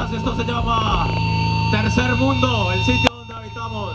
chicos, esto se llama Tercer Mundo, el sitio donde habitamos.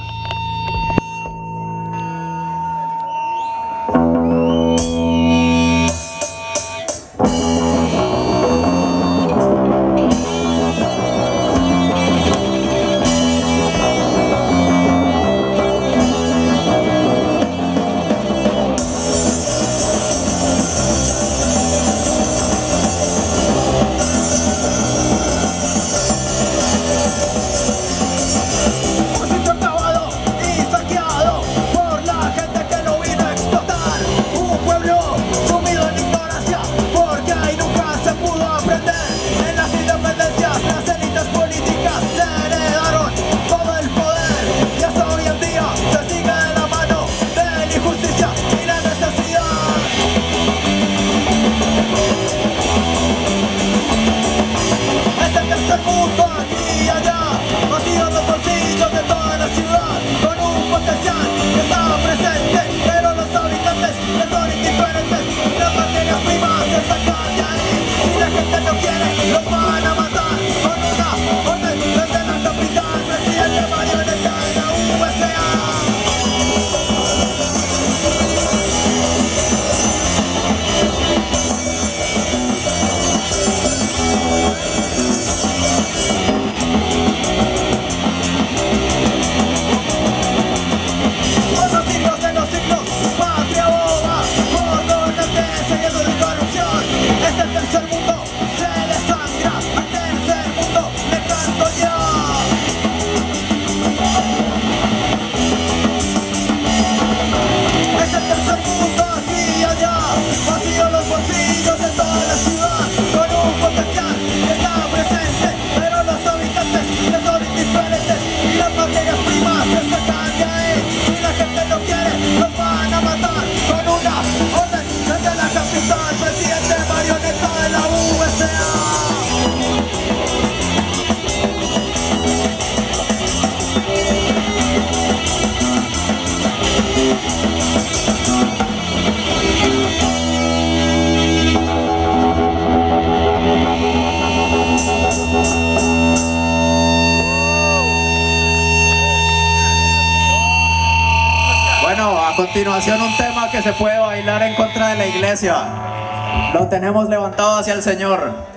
A continuación un tema que se puede bailar en contra de la iglesia. Lo tenemos levantado hacia el Señor.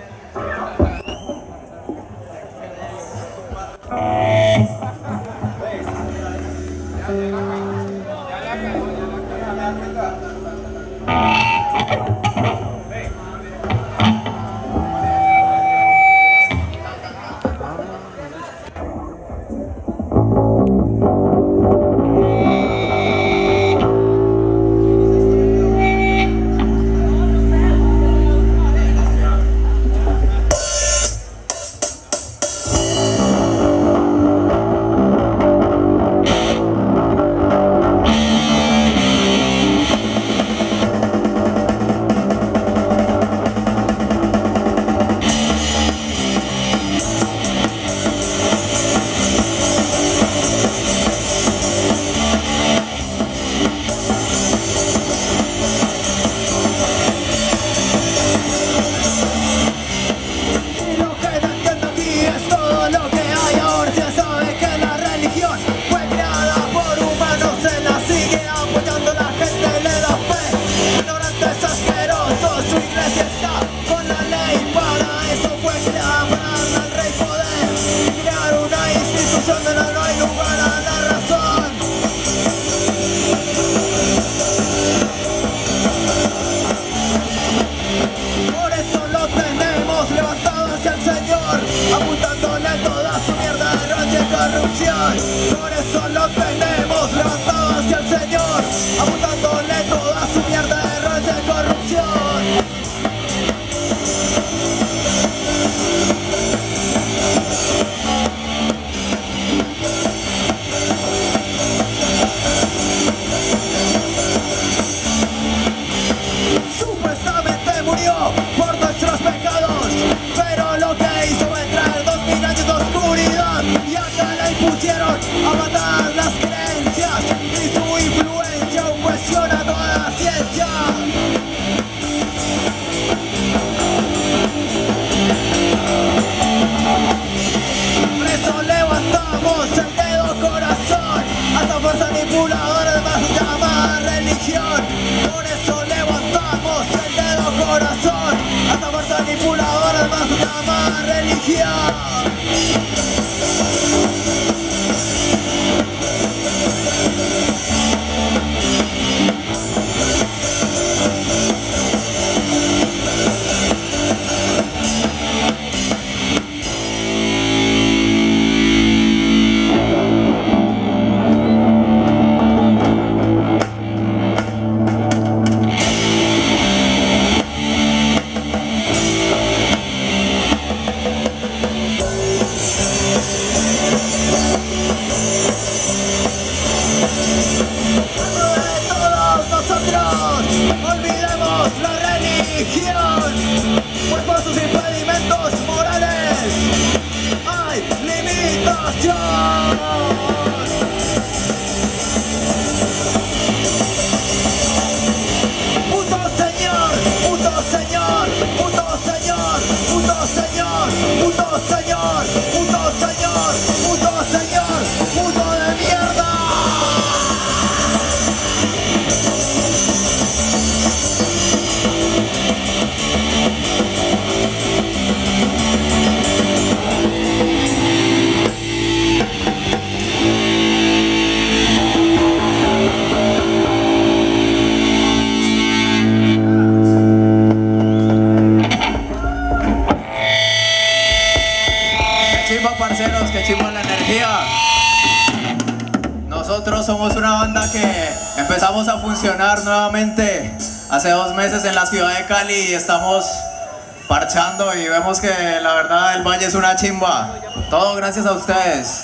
Por eso lo tenemos levantado hacia el Señor, apuntándole toda su mierda de errores de corrupción. Supuestamente murió por nuestros pecados, pero lo que hizo fue traer 2000 años de oscuridad, y acá la impusieron a matar la religión. Olvidemos la religión, pues por sus impedimentos morales hay limitación. Puto señor, puto señor, puto señor, puto señor, puto señor, puto señor, puto señor, puto de mierda. Parceros, que chimba la energía. Nosotros somos una banda que empezamos a funcionar nuevamente hace 2 meses en la ciudad de Cali y estamos parchando y vemos que la verdad el valle es una chimba. Todo gracias a ustedes.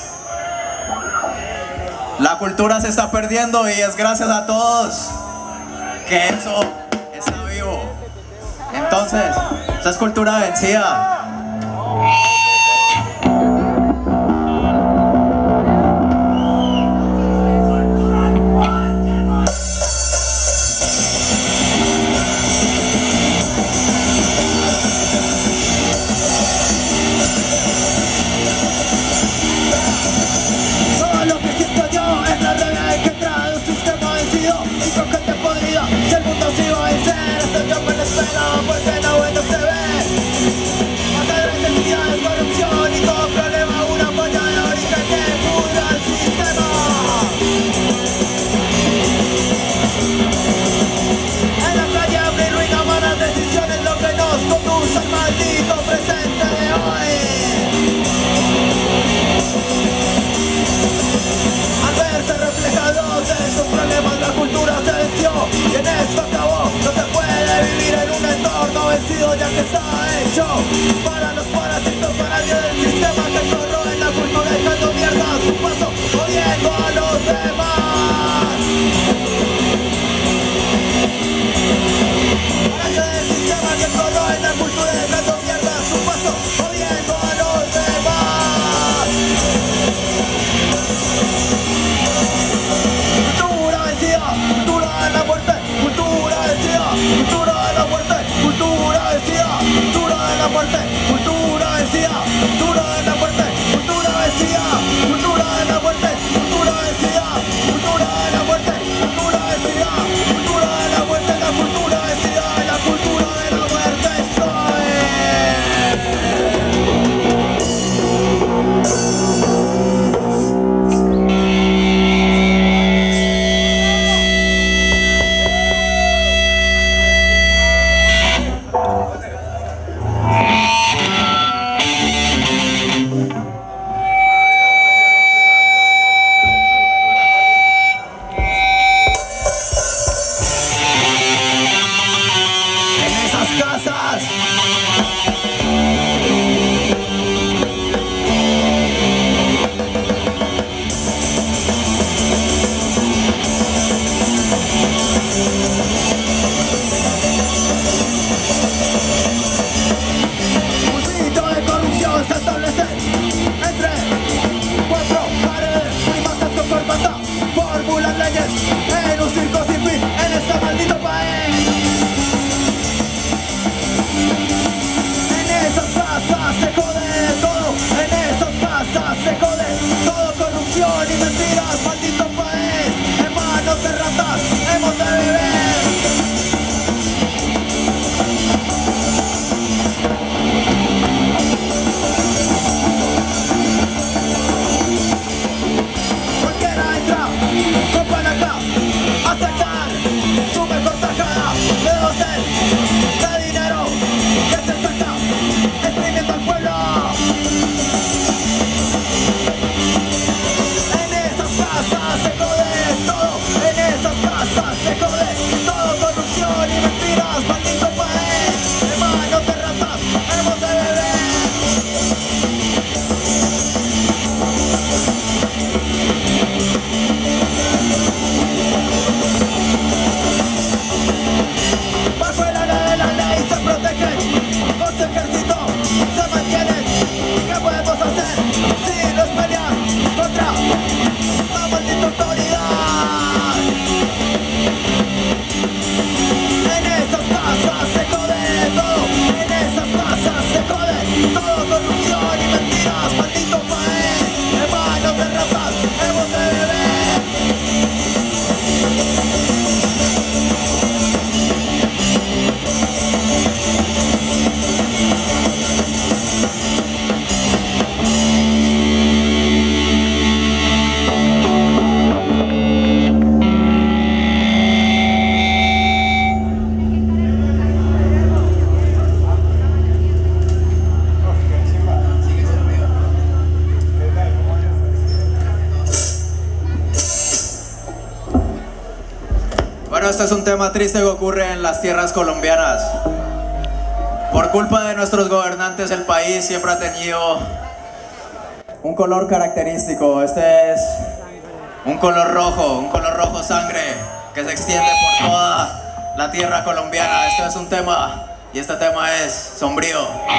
La cultura se está perdiendo y es gracias a todos que eso está vivo. Entonces, esa es cultura vencida. Porque la vuelta se ve, más necesidades. Bueno, este es un tema triste que ocurre en las tierras colombianas. Por culpa de nuestros gobernantes, el país siempre ha tenido un color característico. Este es un color rojo sangre, que se extiende por toda la tierra colombiana. Este es un tema, y este tema es sombrío.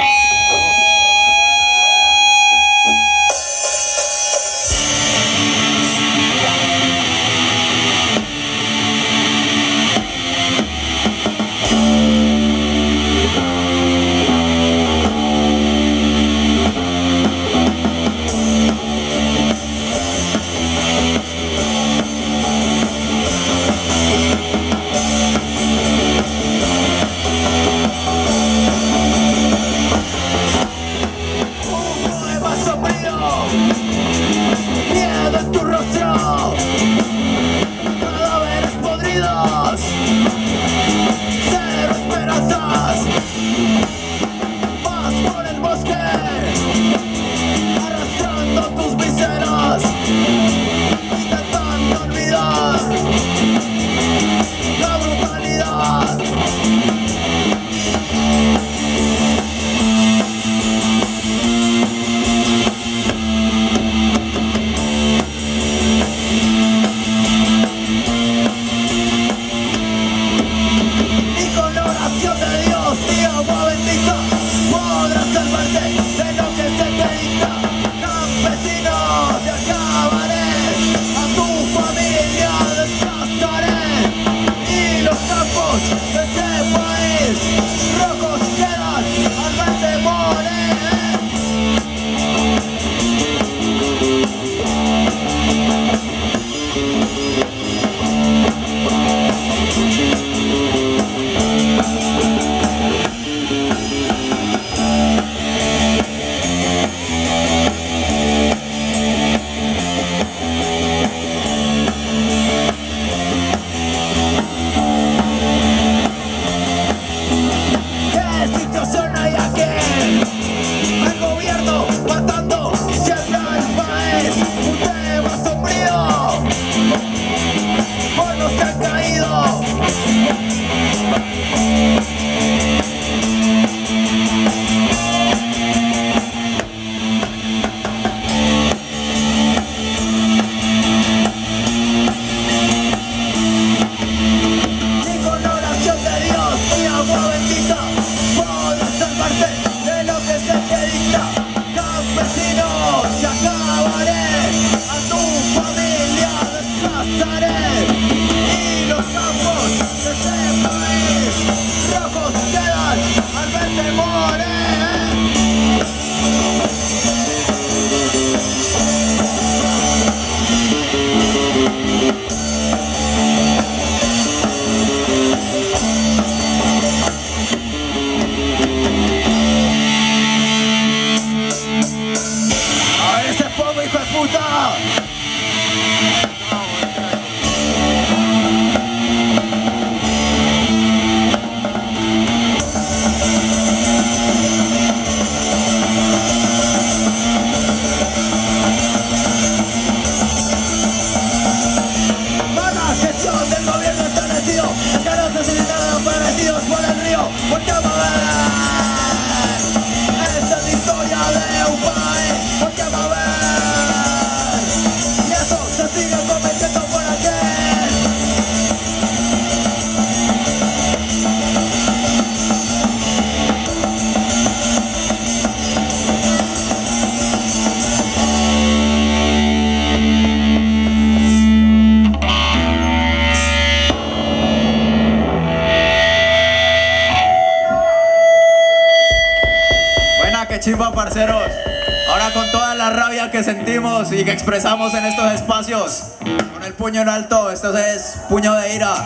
Chimba, parceros. Ahora con toda la rabia que sentimos y que expresamos en estos espacios, con el puño en alto, esto es Puño de Ira.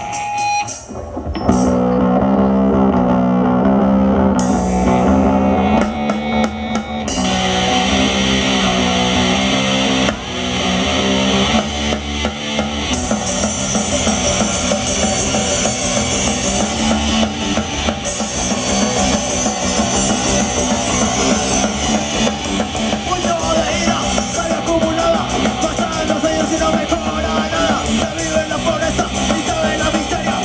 Pasan los años y no mejora nada. Se vive en la pobreza y sabe la miseria.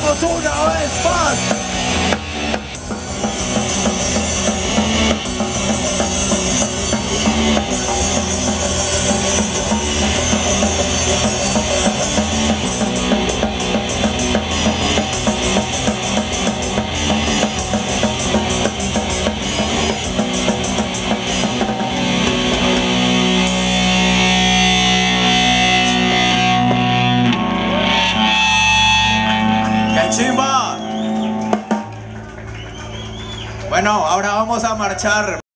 Vamos una vez más. ¡Qué chimba! Bueno, ahora vamos a marchar.